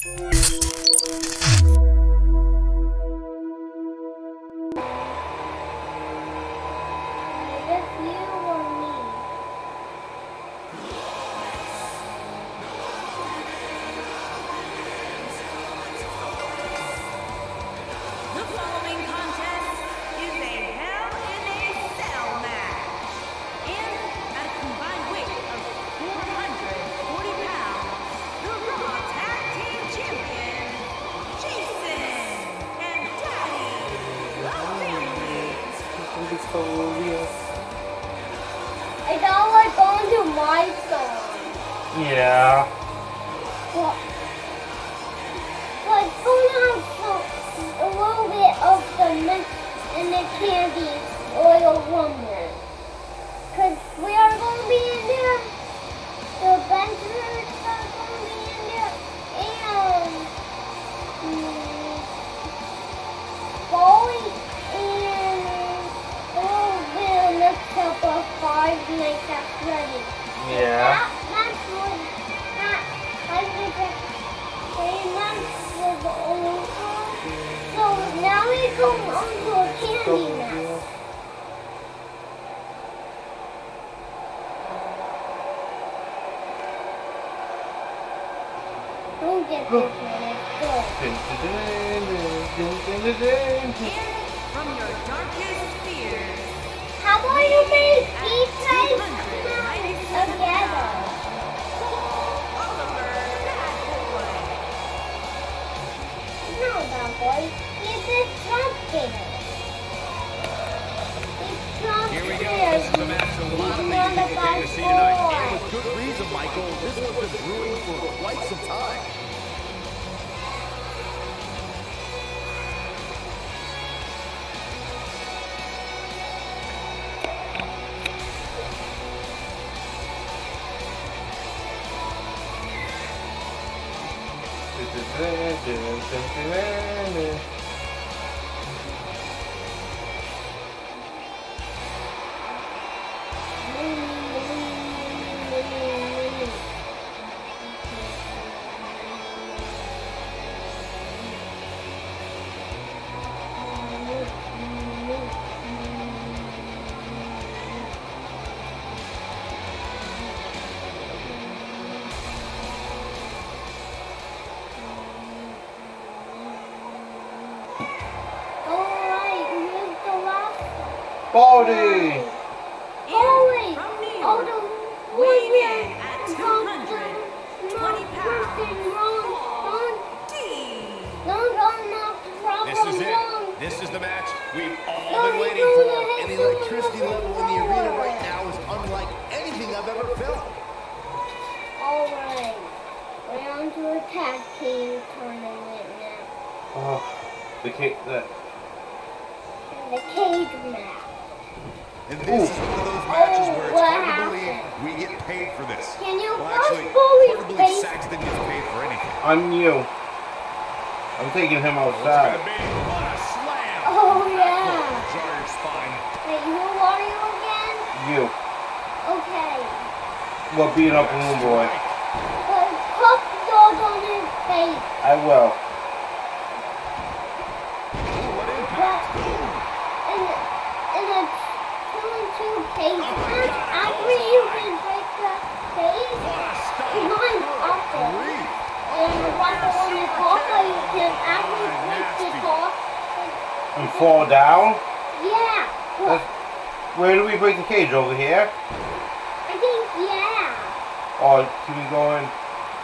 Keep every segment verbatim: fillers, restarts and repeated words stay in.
I don't like going to my song. Yeah. Well, but it's going to have some, a little bit of the mix and the candy oil rumble. Because we are going to be in there. The adventurers are going to be in there. And um, Bowie and a little bit of mix up of five to make that ready. Yeah. That, that's what, that, I think that three months was over. So now we go on to a candy map. Don't get this one, it's good. From your darkest fears. How about you make each side together? No, that boy. He's a something. He's something. Here we go. This is the match a lot of these people came to see tonight. And with good reason, Michael. This one's been brewing for quite some time. Baldy! Baldy! From New Oh, York, the weighing women in at two hundred twenty pounds. This is it. This is the match we've all been waiting for. And the electricity level in the arena right now is unlike anything I've ever felt. Alright. We're on to a tag team tournament now. Oh, the cake, the... The cage match. And this is one of those matches Oh, where it's what hard to happened? believe we get paid for this. Can you Well, push actually, Bowie's hard to believe face? Saxton gets paid for anything. I'm you. I'm taking him What's outside. gonna be? What a slam! Oh, yeah. Jar your spine. Wait, who are you again? You. Okay. Well, beat up little boy. But put those on his face. I will. But in, in a two and two cage match, after you can break the cage, you climb up it. And right on the top, you can actually break the top. And fall down? Yeah. But That's, where do we break the cage? Over here? I think, yeah. Or can we go in?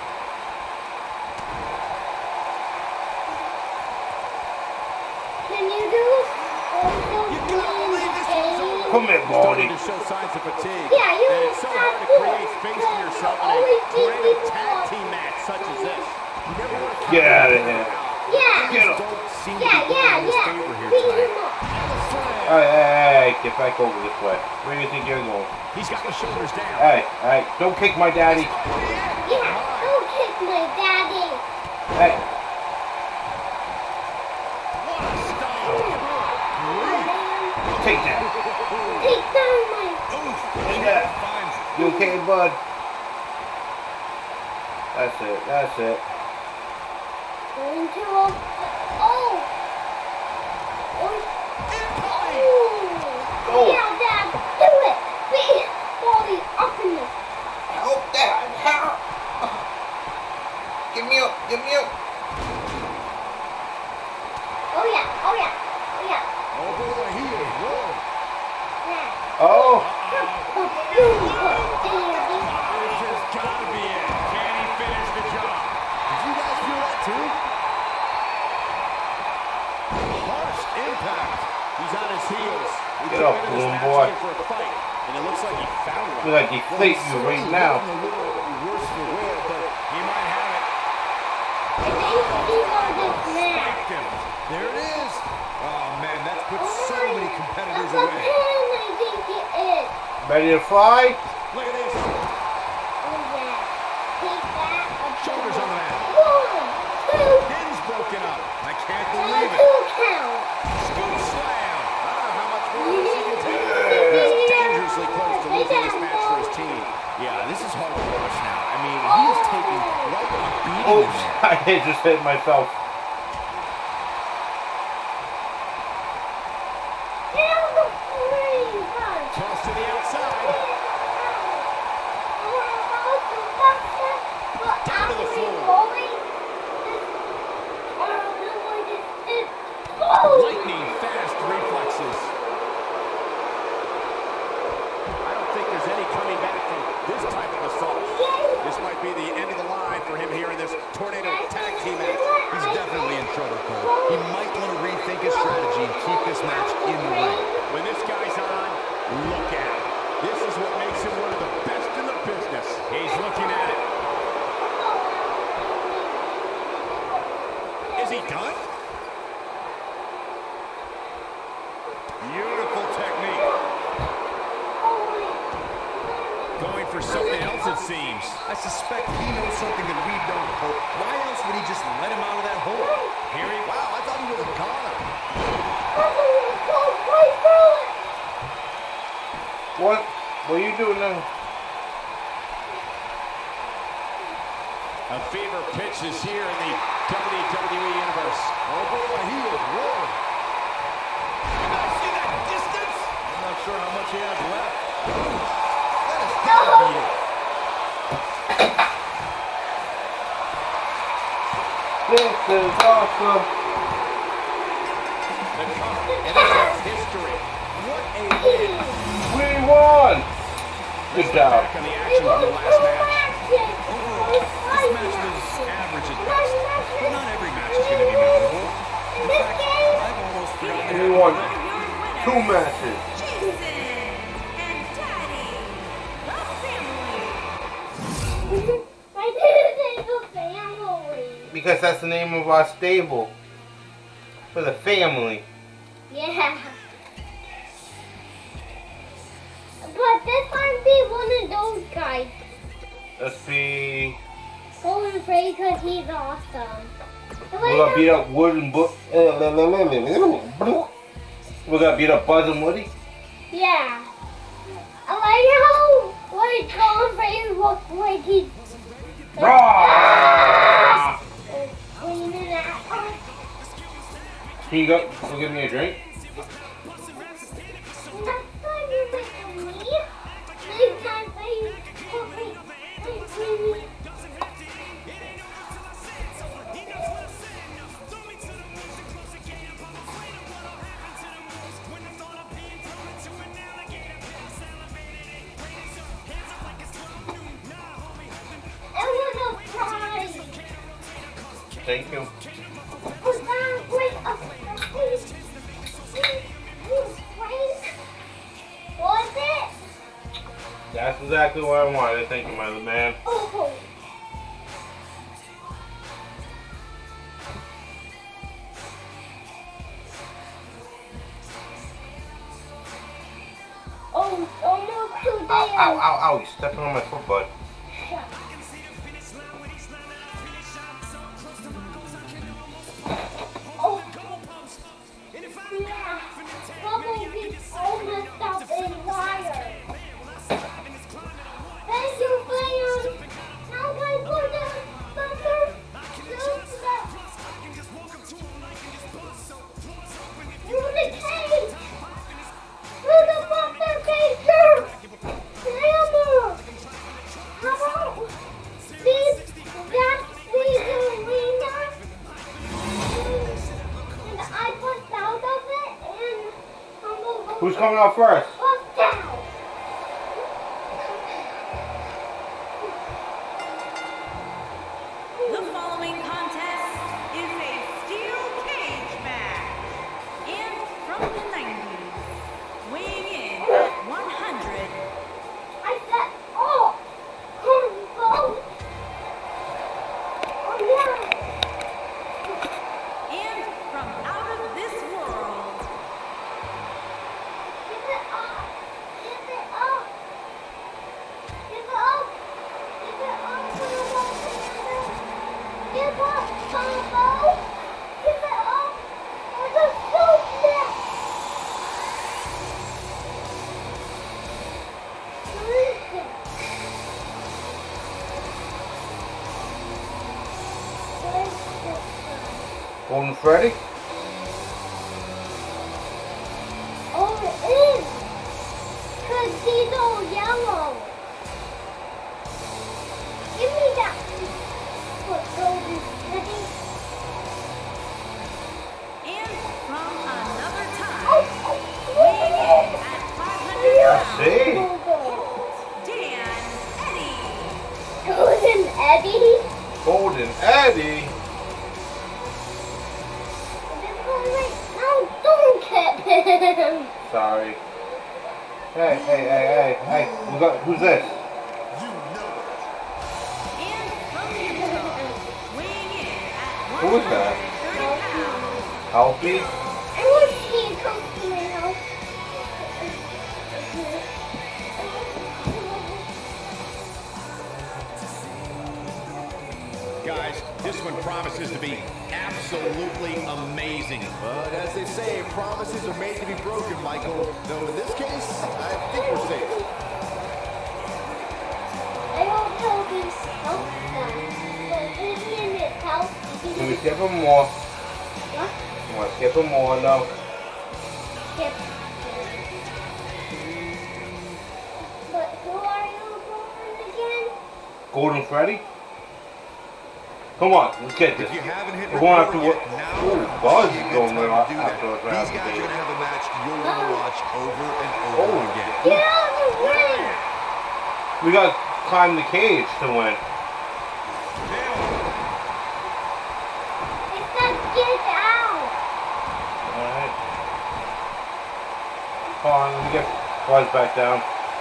Can you do also You gotta believe this one's over. Come here, Baldy. To show signs of fatigue. Yeah, you And it's so hard to create space for yourself in a great tag team match such as this. You never want to Get out of here. Yeah. Get him. don't seem to Yeah, be yeah, going in his yeah. favor here Beat tonight. him up. Hey, hey, hey, get back over this way. Where do you think you're going? He's got the shoulders down. Hey, hey, don't kick my daddy. Yeah, don't kick my daddy. Hey, What a style. take that. Take down my... Take that. You okay, bud? That's it, that's it. Going to a... Oh! Oh! Oh. Yeah, Dad, do it! Big body up in the... Help, Dad! Help! Get me up! Get me up! Oh yeah! Oh yeah! Oh yeah! Oh boy, he is rolling. Yeah. Oh! Boom! Daddy. This has got to be it. Can he finish the job? Did you guys feel that too? Harsh impact. He's on his heels. He Get up, came into this little match boy. looking for a fight, and it looks like he found one. Feel like he faked you right now. A little worse for wear, but he might have it. I think he's on this man. Spiked him. There it is. Oh man, that's put so many competitors That's a away. pin, I think it is. Ready to fly? Look at this. Oh yeah. Take that. Up Shoulders on the mat. One, two, Pin's broken up. I can't and believe it. two count. Scoop slam. I don't know how much more of this he can take. He's dangerously close to losing this match for his team. Yeah, this is hard to watch now. I mean, he is taking quite a beating in Oops! there. I just hit myself. Get out of the ring, son. Toss to the outside. Down to the floor. Lightning fast reflexes. I don't think there's any coming back from this type of assault. This might be the end of the line for him here in this tornado tag team match. He's definitely in trouble, Cole. He might want to rethink his strategy and keep this match in the ring. When this guy's on, look at it. This is what makes him one of the best in the business. He's looking at it. Is he done? Beautiful technique. Going for something else, it seems. I suspect he knows something that we don't, Cole. Why else would he just let him out of that hole? Here he... Wow, I thought he was a goner. What? What are you doing now? A fever pitch is here in the W W E Universe. Oh boy, he is rolling. You guys see that distance? I'm not sure how much he has left. That is No. gotta be it. This is awesome. The cover, and this is history. What a win. We won. Good job. Back on the action from the last match. Overall, this match was average at best. But not every match is going to be memorable. In fact, I've almost forgotten We how won Your winner, two matches. Jason and Daddy, the family. I didn't say the family. Because that's the name of our stable. For the family. Yeah. But this might be one of those guys. Let's see. Golden Frey because he's awesome. We're gonna beat up Wood and Book. We're gonna beat up Buzz and Woody. Yeah. I like how like Golden Frey looks like he's Rah! cleaning that. Can you go, go get me a drink? Next time you make me, next time I cook me, please. Thank you. What's it? That's exactly what I wanted. Thank you, my little man. Oh. Oh, almost two days. Ow, ow, ow, ow. You're stepping on my foot, bud. Oh. Yeah. Bubble gets all messed up in wire. Thank you, players. Now I go down. Bumper. Who's coming out first? Look down. The following contest is a steel cage match. And from the nineties, weighing in at one hundred. I said, oh, oh, oh, yeah. And from out of this world, Give it up. Give it up. Give it up. Give it up. Give up, Bobo. Give it up. Or the soup net. Listen. Listen. Golden Freddy? Oh, it is. Because he's all yellow. Give me that. What, golden Teddy? and from another time, Oh, oh, weighing in at five hundred pounds, See? Dan Eddie. Golden Eddie? Golden Eddie? This one right now, don't hit him. Sorry. Hey, hey, hey, hey, hey. We got, who's this? And from Utah, weighing in at Who is that? one hundred thirty pounds, Alfie? I want to see you come to my house. Guys, this one promises to be absolutely amazing. But as they say, promises are made to be broken, Michael. Though in this case, I think we're safe. I don't know if he's helped them, but his name is Help. Can we skip him more? What? You want to skip him more? No. Skip. But who are you going again? Golden Freddy? Come on, let's get this. If you haven't hit We're going after record what? yet, now Ooh, would Buzz be is the going time right to do after that. us. These guys are going to have a match you're going to watch over and over Oh. again. Get out of the way! We got to climb the cage to win. It said get out! Alright. Come on, let me get Buzz back down.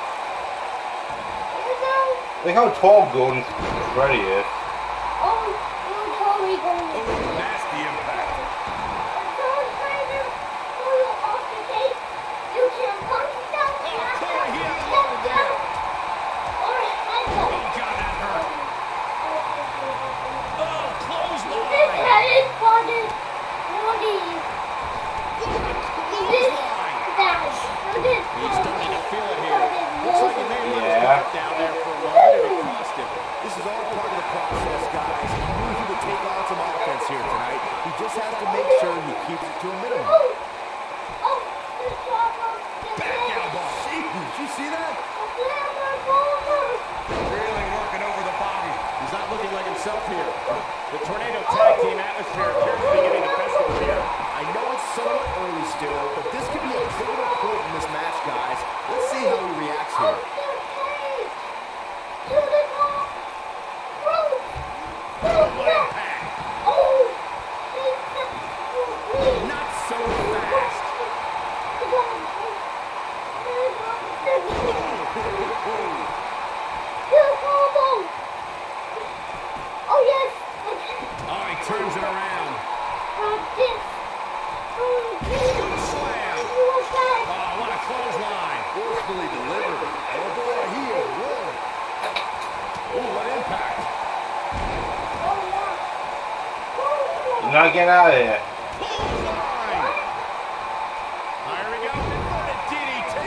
You know, Look how tall Golden Freddy is. oh, you're totally going to do it. Nasty impact. Don't try to pull you off the cake. You can punch down, smash boy, down, he had a step load down, or head Oh, up. God, that hurt. Oh, This clothesline. head is button. Woody. This, that. Look at He's starting to feel it here. Button, Looks like he may Woody. have Yeah. got down there for a moment and it cost him. This is all part of the process, guys. He knew he would take on some offense here tonight. He just has to make sure he keeps it to a minimum. Oh, oh, the trouble. Back elbow. Did you see that? Really working over the body. He's not looking like himself here. The Tornado Tag Team atmosphere appears to be getting a festival here. I know it's somewhat early still, but this could be a pivotal point in this match, guys. Let's see how he reacts here. Not so fast. Oh yes! Oh, he turns it around. Practice. Good slam. Oh, what a clothesline. Forcefully delivered. Oh boy, he is rolling. Ooh, what impact. You're not getting out of here. Clothesline. Here we go. What a D D T.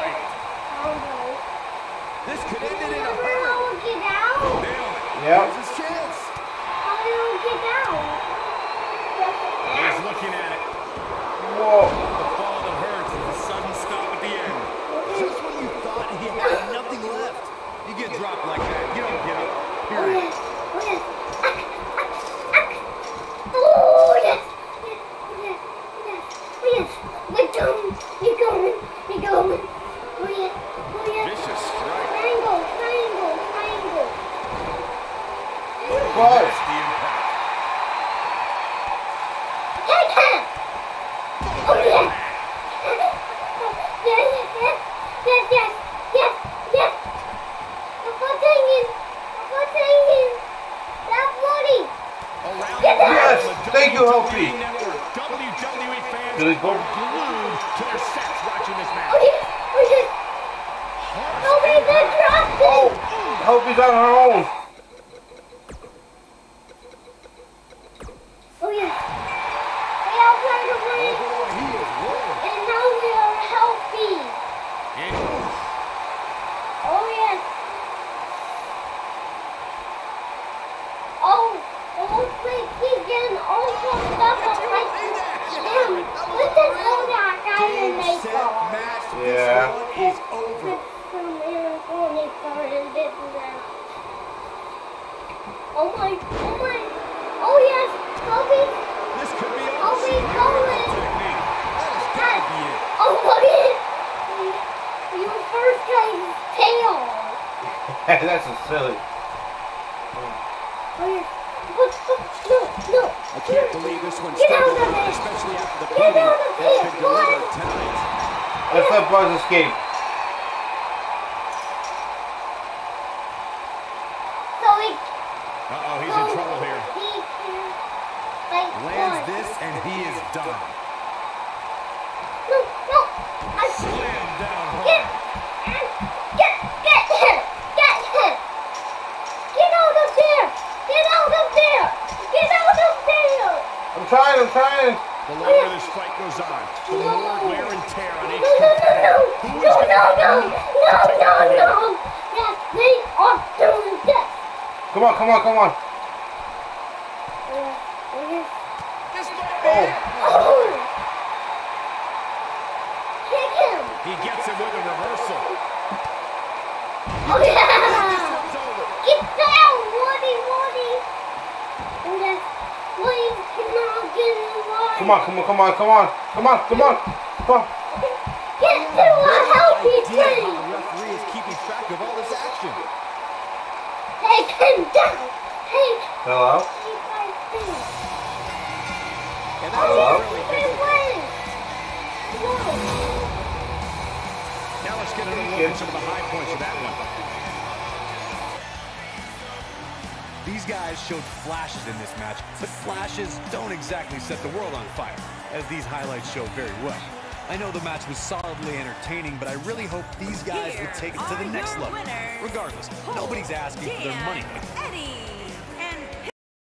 This could end it in a hurry. Get out! Nailed it. Yep. Here's his chance. How do you get out? He's looking at it. Whoa. The fall that hurts is a sudden stop at the end. Just when you thought he had nothing left. You get dropped like that, you don't get up. Oh Period. yes! Oh yes! Oh yes! Yes! Yes! Yes! We're going! We're going! Yes! Thank you, Healthy! W W E fans Did it go? are glued to their sets watching this match. Oh yes! Oh yes! Nobody been dropped it! Oh! Healthy's on her own! Oh yes! We are trying to win! And now we are healthy! And Oh yes! Oh! It looks like he's getting all fucked up like him! Let's just throw that guy in the Set baseball! match. Yeah. This one is over. Oh my, oh my, oh yes, Kobe, this could be Kobe, Kobe. technique. Yes. Oh look at it. You first guy's tail. That's a silly. Oh yes. But, but, no, no. I can't believe this one's Get still out of going on, it. especially after the Get beating out of that's it, been boy. delivered tonight. Let's let Buzz escape. So it, Uh-oh, he's so in trouble here. He can, like, Lands what? this, and he is done. No, no. I, Slam down Get, hard. get, get him! Get him! Get out of there! Get out of there! Get out of there! I'm trying, I'm trying. The longer this fight goes on, the more wear and tear on each No, no, no, no! Who is No, gonna no, have no! enough No, to take no, out the win? no! Yes, they are doing this! Come on, come on, come on. This might be Oh. it. Oh! Kick him! He gets it with a reversal. Oh yeah! It's over. Get down, Woody, Woody! Oh yes, please, cannot get in the line! Come on, come on, come on, come on. Come on, come on. Come on. Get to a healthy Idea how place! the referee is keeping track of all this action. Take him down! Take Hello? him down! And Oh, that's Hello? yes, really they good. win! No! Now let's get another look at some of the high points of that one. These guys showed flashes in this match, but flashes don't exactly set the world on fire, as these highlights show very well. I know the match was solidly entertaining, but I really hope these guys would take it to the next level. Regardless, nobody's asking for their money back. Eddie.